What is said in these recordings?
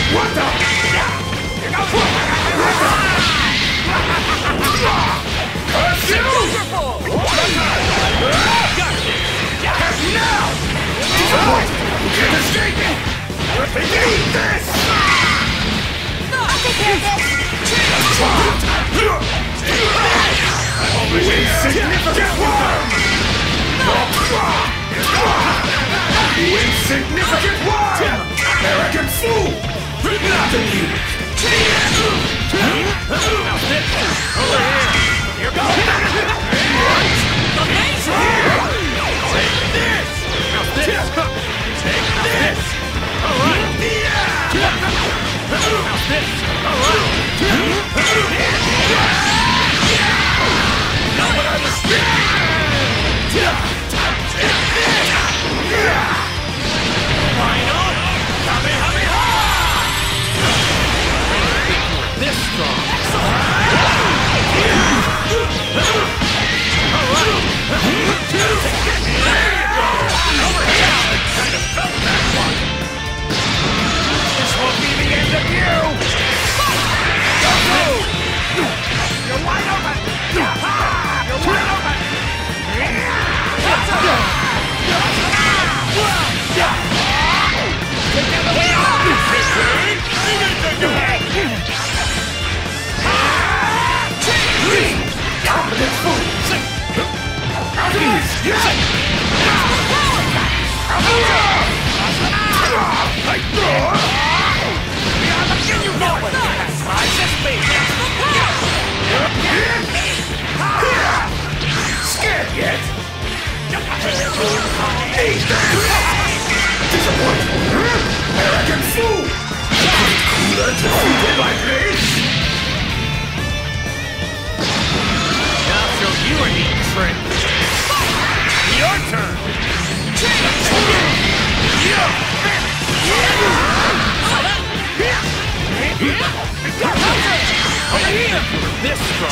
What the? Here goes. Wonderful! Gotcha! Catch you now! Disappointed! You can't escape it! Eat this! I'll take care of this! Insignificant worm! You insignificant worm! Arrogant fool! Nothing you! Over here! Here goes! Amazing! Take this! Now this! Take this! Alright! Now this! Alright! Not what I was Final! Kamehameha! This strong! This won't be the end of you! You're wide open! You're wide open! Confident fool! Out of this! Scared yet? Disappointed! Arrogant fool! Cooler defeated by this! I'll show you a neat trick! Your turn! Over here! This strong!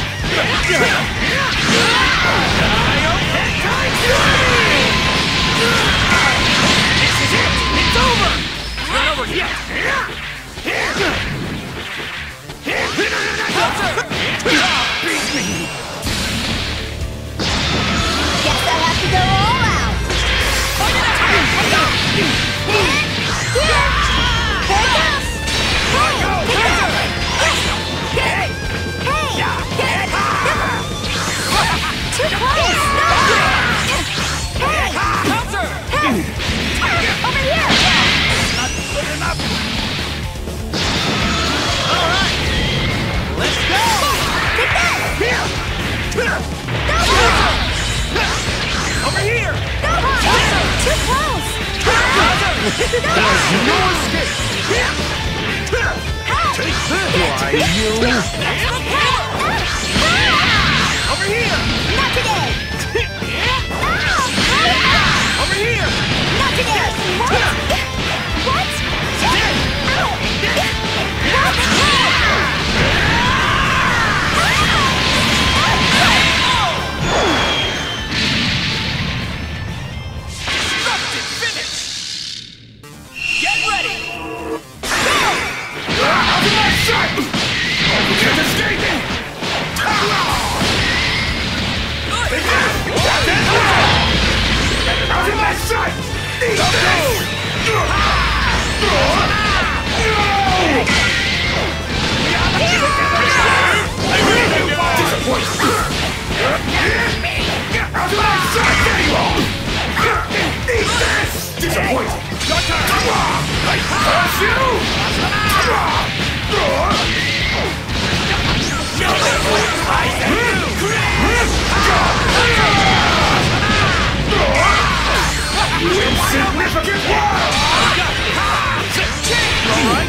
This is it! It's over! It's not over yet! Beat me! Guess I have to go all out! Too close! No! Hey! Over here! Not good enough! Alright! Let's go! Take that! Over here! Go on! Too close! There's no escape! Take this! Why, you! Over here! Not today! Over here! Not today! What? What? Ow! Destructive finish! Get ready! Out of my sight! You can't escape it! Out of my sight! Eat this! Disappointed! Out of my sight, anyone! Eat this! Disappointed! Your turn! I curse you! You insignificant world! Alright?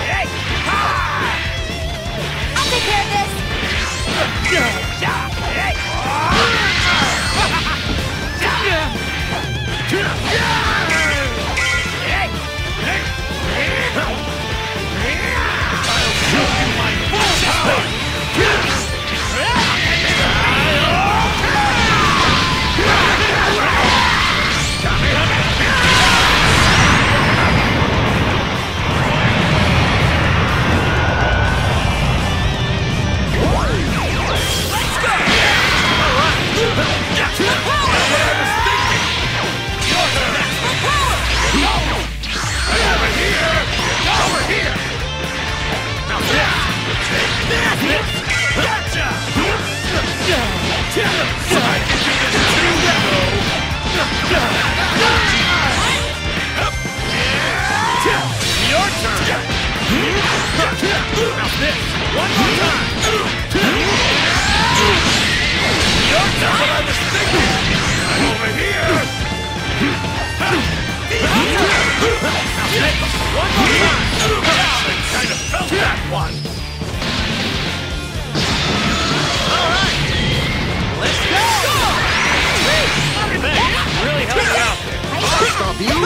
I'll take care of this! One more time! I kind of felt that one! Alright! Let's go! Thanks, really helped me out there. I'll stop you!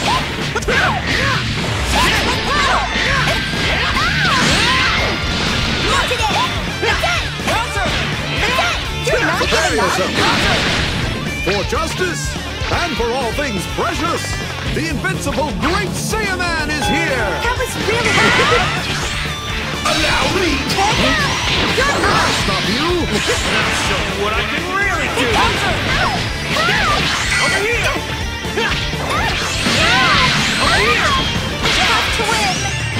Look at it! That's it! You're not Prepare giving up! yourself! For justice, and for all things precious, the invincible Great Saiyaman is here! That was really hard! Allow me! I'll stop you! Now show you what I can really do! Over here! Over here! Tough to win!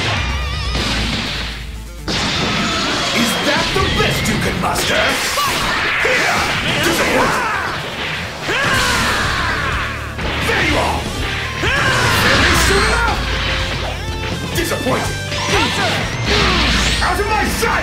Is that the best you can muster? Here! Disappointed! There you are! Finish soon enough! Disappointed! Out of my sight!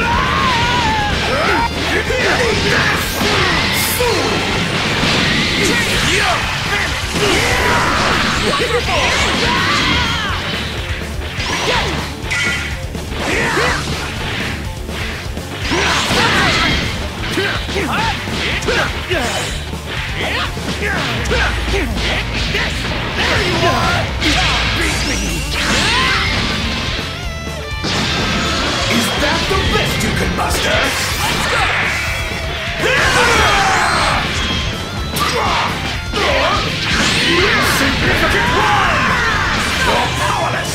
There you are! Beat me! Is that the best you can muster? Let's go! Insignificant one! You're powerless!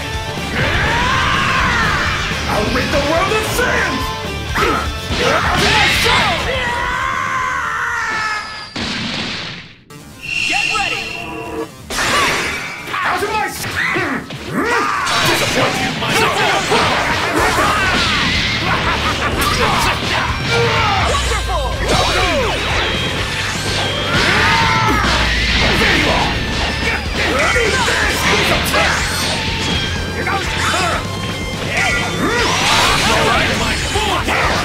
I'll rid the world of sins! Out of my sight! Get ready! Out of my sight! Disappoint you, my Wonderful! There you are! Eat this! Here goes! Alright, my full power!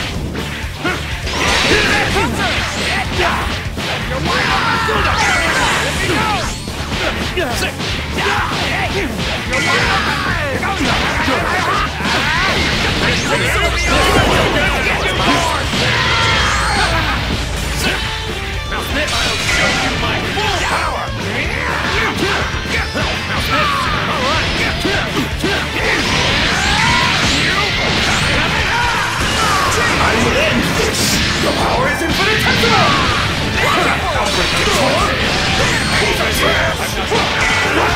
Your power is infinitesimal! I'll break the door!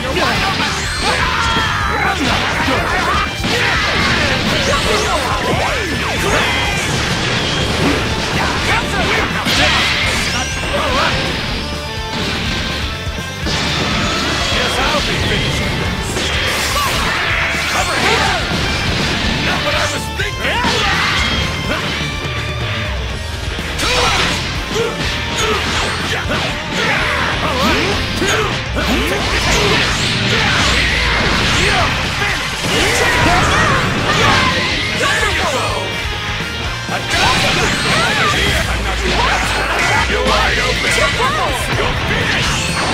Guess I'll be finishing this. Over here! Not what I was thinking! You're wide open! You're finished!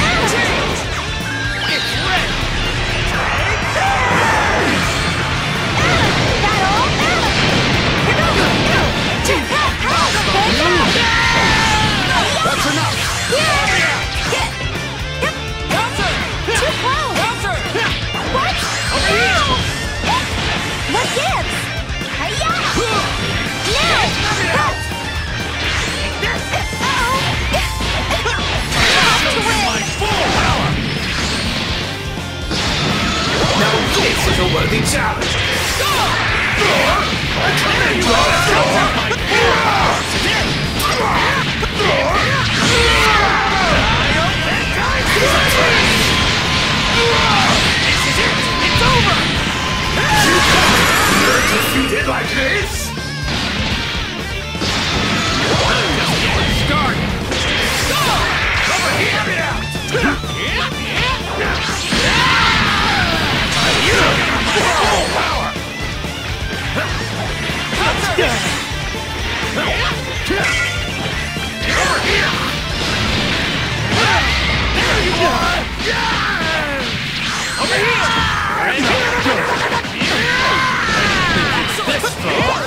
It's ready! That's enough! Too close! What? What gives? Hi-ya! Now! My full power! Now this is a worthy challenge! It's over! You're defeated like this? Just getting started! Over here! You got my full power! Over here! There you are! Over here! Right here! This strong!